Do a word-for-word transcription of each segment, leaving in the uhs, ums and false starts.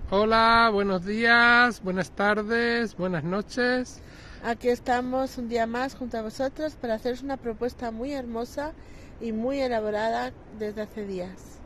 Hola, buenos días, buenas tardes, buenas noches. Aquí estamos un día más junto a vosotros para haceros una propuesta muy hermosa y muy elaborada desde hace días.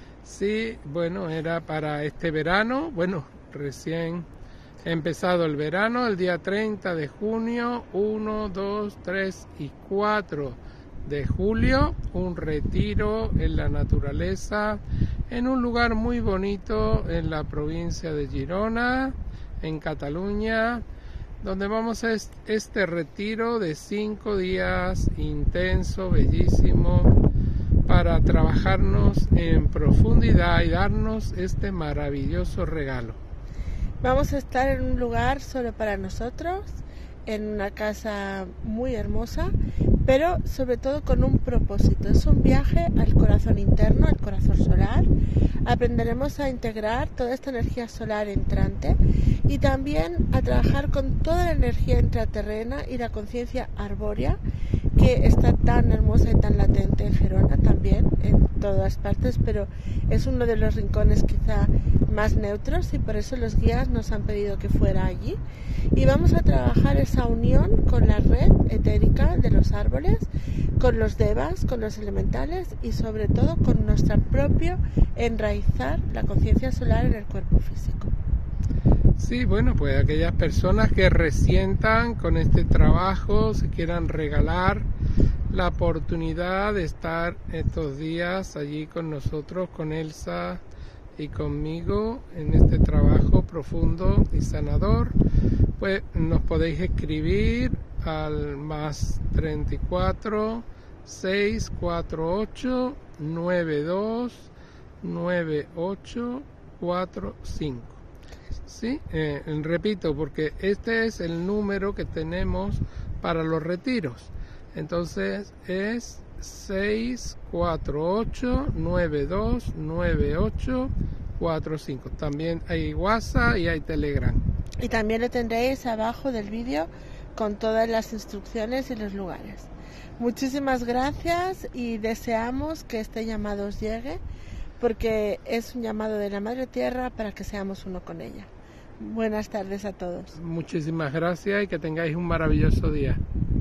Sí, bueno, era para este verano, bueno, recién ha empezado el verano, el día treinta de junio, uno, dos, tres y cuatro de julio, un retiro en la naturaleza, en un lugar muy bonito en la provincia de Girona, en Cataluña, donde vamos a este retiro de cinco días intenso, bellísimo, para trabajarnos en profundidad y darnos este maravilloso regalo. Vamos a estar en un lugar solo para nosotros, en una casa muy hermosa, pero sobre todo con un propósito. Es un viaje al corazón interno, al corazón solar. Aprenderemos a integrar toda esta energía solar entrante y también a trabajar con toda la energía intraterrena y la conciencia arbórea que está tan hermosa y tan latente en Gerona también, en todas partes, pero es uno de los rincones quizá más neutros y por eso los guías nos han pedido que fuera allí. Y vamos a trabajar esa unión con la red etérica de los árboles, con los devas, con los elementales y sobre todo con nuestra propia enraizar la conciencia solar en el cuerpo físico. Sí, bueno, pues aquellas personas que resientan con este trabajo, se quieran regalar la oportunidad de estar estos días allí con nosotros, con Elsa y conmigo en este trabajo profundo y sanador, pues nos podéis escribir al más treinta y cuatro, seis cuatro ocho, nueve dos, nueve ocho cuatro cinco. Sí, eh, repito, porque este es el número que tenemos para los retiros. Entonces es seis cuatro ocho, nueve dos, nueve ocho cuatro cinco. También hay WhatsApp y hay Telegram. Y también lo tendréis abajo del vídeo con todas las instrucciones y los lugares. Muchísimas gracias y deseamos que este llamado os llegue, porque es un llamado de la Madre Tierra para que seamos uno con ella. Buenas tardes a todos. Muchísimas gracias y que tengáis un maravilloso día.